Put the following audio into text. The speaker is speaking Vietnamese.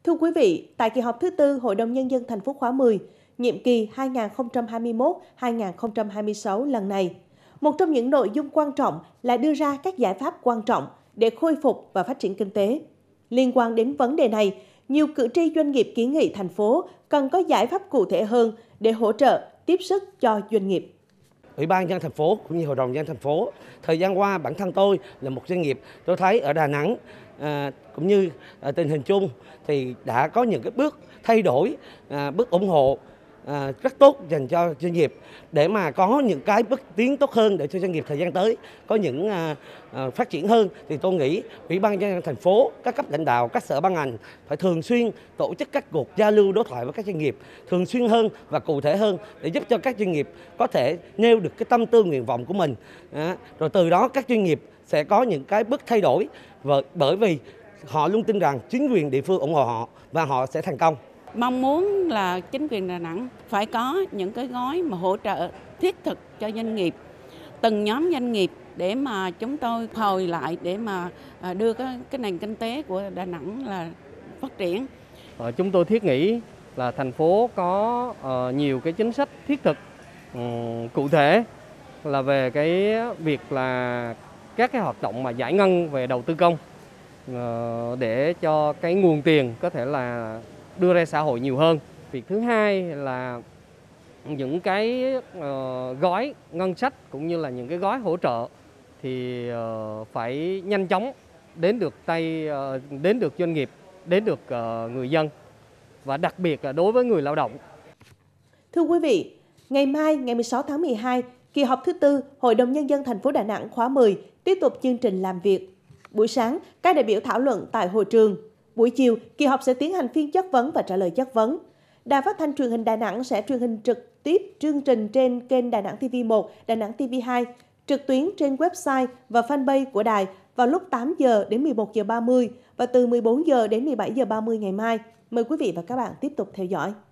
Thưa quý vị, tại kỳ họp thứ tư Hội đồng Nhân dân thành phố khóa 10, nhiệm kỳ 2021-2026 lần này, một trong những nội dung quan trọng là đưa ra các giải pháp quan trọng để khôi phục và phát triển kinh tế. Liên quan đến vấn đề này, nhiều cử tri doanh nghiệp kiến nghị thành phố cần có giải pháp cụ thể hơn để hỗ trợ, tiếp sức cho doanh nghiệp. Ủy ban nhân dân thành phố cũng như Hội đồng nhân dân thành phố, thời gian qua bản thân tôi là một doanh nghiệp, tôi thấy ở Đà Nẵng cũng như tình hình chung thì đã có những cái bước thay đổi, bước ủng hộ rất tốt dành cho doanh nghiệp để mà có những cái bước tiến tốt hơn để cho doanh nghiệp thời gian tới có những phát triển hơn. Thì tôi nghĩ Ủy ban nhân dân thành phố, các cấp lãnh đạo, các sở ban ngành phải thường xuyên tổ chức các cuộc giao lưu đối thoại với các doanh nghiệp thường xuyên hơn và cụ thể hơn để giúp cho các doanh nghiệp có thể nêu được cái tâm tư nguyện vọng của mình. Rồi từ đó các doanh nghiệp sẽ có những cái bước thay đổi, bởi vì họ luôn tin rằng chính quyền địa phương ủng hộ họ và họ sẽ thành công. Mong muốn là chính quyền Đà Nẵng phải có những cái gói mà hỗ trợ thiết thực cho doanh nghiệp, từng nhóm doanh nghiệp để mà chúng tôi hồi lại để mà đưa cái nền kinh tế của Đà Nẵng là phát triển. Chúng tôi thiết nghĩ là thành phố có nhiều cái chính sách thiết thực cụ thể là về cái việc là các cái hoạt động mà giải ngân về đầu tư công để cho cái nguồn tiền có thể là đưa ra xã hội nhiều hơn. Việc thứ hai là những cái gói ngân sách cũng như là những cái gói hỗ trợ thì phải nhanh chóng đến được doanh nghiệp, đến được người dân và đặc biệt là đối với người lao động. Thưa quý vị, ngày mai, ngày 16 tháng 12, kỳ họp thứ tư Hội đồng Nhân dân thành phố Đà Nẵng khóa 10 tiếp tục chương trình làm việc. Buổi sáng, các đại biểu thảo luận tại hội trường. Buổi chiều, kỳ họp sẽ tiến hành phiên chất vấn và trả lời chất vấn. Đài Phát thanh Truyền hình Đà Nẵng sẽ truyền hình trực tiếp chương trình trên kênh Đà Nẵng TV1, Đà Nẵng TV2, trực tuyến trên website và fanpage của đài vào lúc 8 giờ đến 11 giờ 30 và từ 14 giờ đến 17 giờ 30 ngày mai. Mời quý vị và các bạn tiếp tục theo dõi.